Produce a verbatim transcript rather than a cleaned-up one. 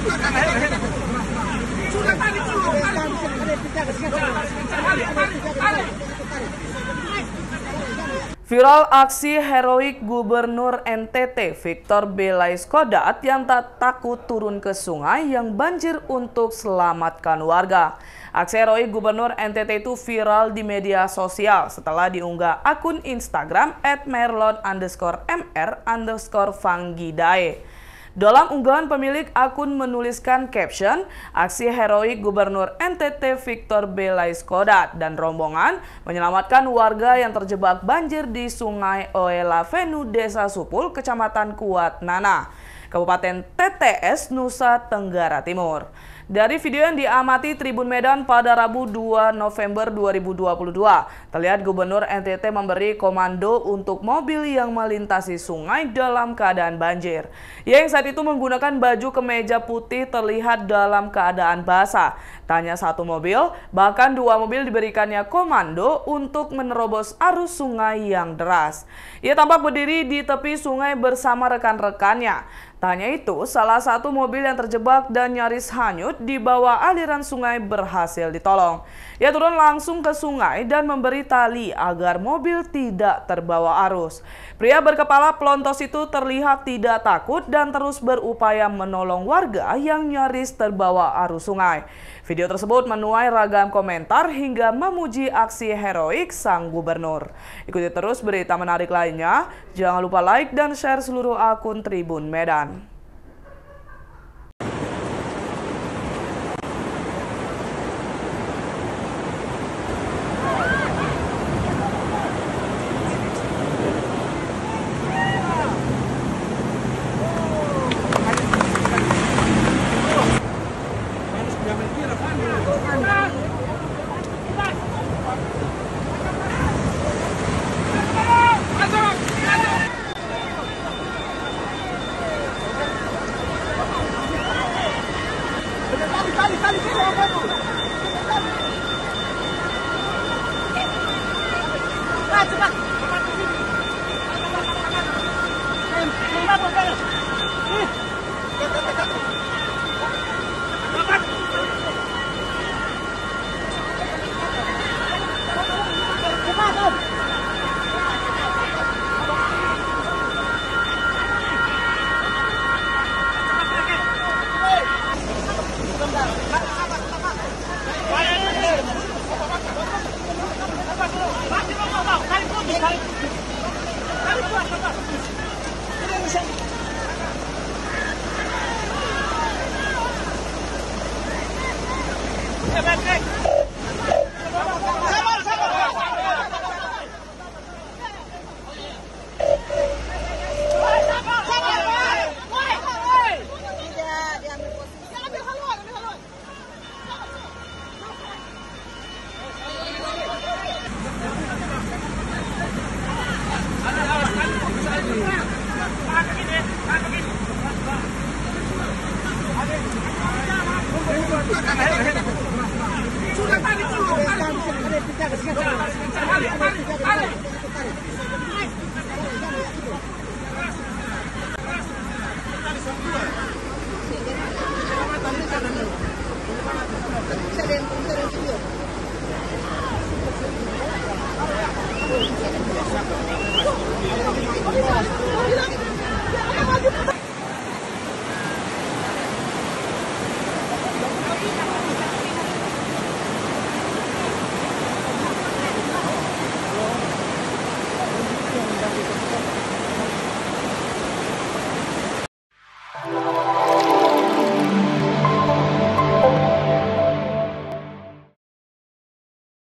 Viral aksi heroik Gubernur N T T Victor B. Laiskodat yang tak takut turun ke sungai yang banjir untuk selamatkan warga. Aksi heroik Gubernur N T T itu viral di media sosial setelah diunggah akun Instagram at merlon underscore mr underscore fanggidae. Dalam unggahan pemilik akun menuliskan caption, aksi heroik Gubernur N T T Victor B. Laiskodat dan rombongan menyelamatkan warga yang terjebak banjir di Sungai Oelavenu, Desa Supul, Kecamatan Kuat Nana, Kabupaten T T S, Nusa Tenggara Timur. Dari video yang diamati Tribun Medan pada Rabu dua November dua ribu dua puluh dua, terlihat Gubernur N T T memberi komando untuk mobil yang melintasi sungai dalam keadaan banjir. Yang saat itu menggunakan baju kemeja putih terlihat dalam keadaan basah. Tanya satu mobil, bahkan dua mobil diberikannya komando untuk menerobos arus sungai yang deras. Ia tampak berdiri di tepi sungai bersama rekan-rekannya. Tanya itu, salah satu mobil yang terjebak dan nyaris hanyut di bawah aliran sungai berhasil ditolong. Ia turun langsung ke sungai dan memberi tali agar mobil tidak terbawa arus. Pria berkepala pelontos itu terlihat tidak takut dan terus berupaya menolong warga yang nyaris terbawa arus sungai. Video tersebut menuai ragam komentar hingga memuji aksi heroik sang gubernur. Ikuti terus berita menarik lainnya. Jangan lupa like dan share seluruh akun Tribun Medan.